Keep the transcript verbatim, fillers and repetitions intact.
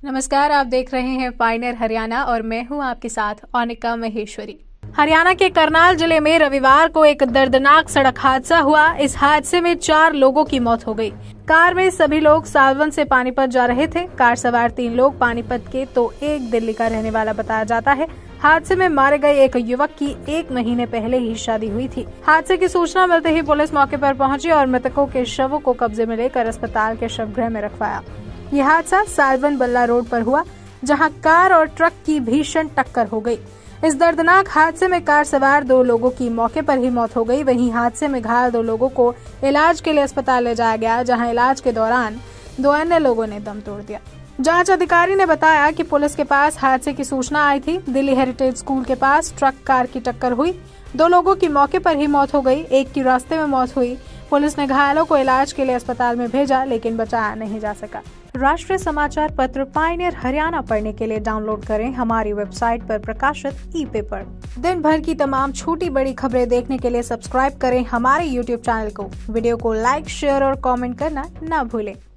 नमस्कार, आप देख रहे हैं पायनियर हरियाणा और मैं हूं आपके साथ अनिका महेश्वरी। हरियाणा के करनाल जिले में रविवार को एक दर्दनाक सड़क हादसा हुआ। इस हादसे में चार लोगों की मौत हो गई। कार में सभी लोग सालवन से पानीपत जा रहे थे। कार सवार तीन लोग पानीपत के तो एक दिल्ली का रहने वाला बताया जाता है। हादसे में मारे गए एक युवक की एक महीने पहले ही शादी हुई थी। हादसे की सूचना मिलते ही पुलिस मौके पर पहुंची और मृतकों के शवों को कब्जे में लेकर अस्पताल के शवगृह में रखवाया। यह हादसा सालवन बल्ला रोड पर हुआ, जहां कार और ट्रक की भीषण टक्कर हो गई। इस दर्दनाक हादसे में कार सवार दो लोगों की मौके पर ही मौत हो गई। वहीं हादसे में घायल दो लोगों को इलाज के लिए अस्पताल ले जाया गया, जहां इलाज के दौरान दो अन्य लोगों ने दम तोड़ दिया। जांच अधिकारी ने बताया कि पुलिस के पास हादसे की सूचना आई थी। दिल्ली हेरिटेज स्कूल के पास ट्रक कार की टक्कर हुई। दो लोगों की मौके पर ही मौत हो गई, एक की रास्ते में मौत हुई। पुलिस ने घायलों को इलाज के लिए अस्पताल में भेजा, लेकिन बचाया नहीं जा सका। राष्ट्रीय समाचार पत्र पायनियर हरियाणा पढ़ने के लिए डाउनलोड करें हमारी वेबसाइट पर प्रकाशित ई पेपर। दिन भर की तमाम छोटी बड़ी खबरें देखने के लिए सब्सक्राइब करें हमारे यूट्यूब चैनल को। वीडियो को लाइक, शेयर और कमेंट करना न भूलें।